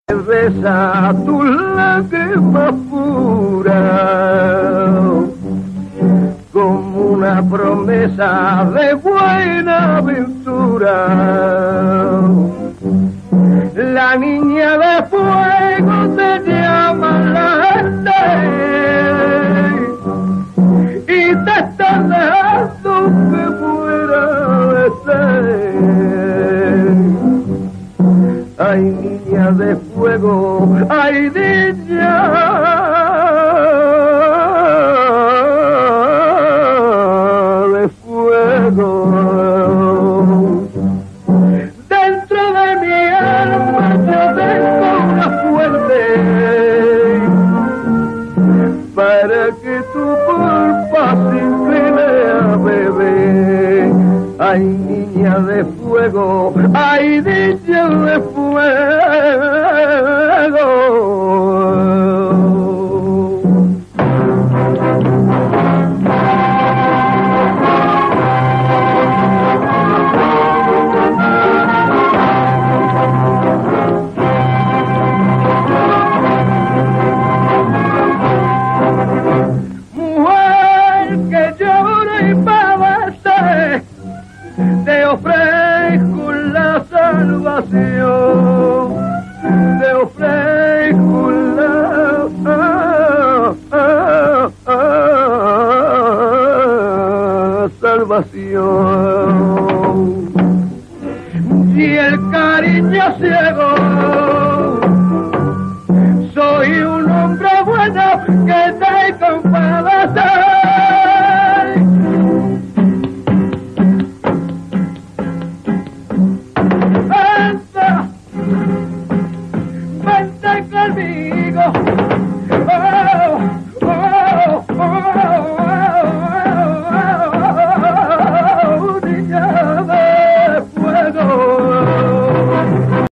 Besa tus lágrimas puras como una promesa de buena aventura. La niña de fuego te llama la gente y te está dejando que muera de sed. Ay, niña de fuego, ay, niña de fuego. Dentro de mi alma yo tengo una fuente para que tu culpa se incline a beber. Ay, niña de fuego, ay, niña de fuego. Mujer que llora y padece, te ofrezco la salvación, te ofrezco la salvación. Y el cariño ciego, soy un hombre bueno que te compadece. Vente conmigo.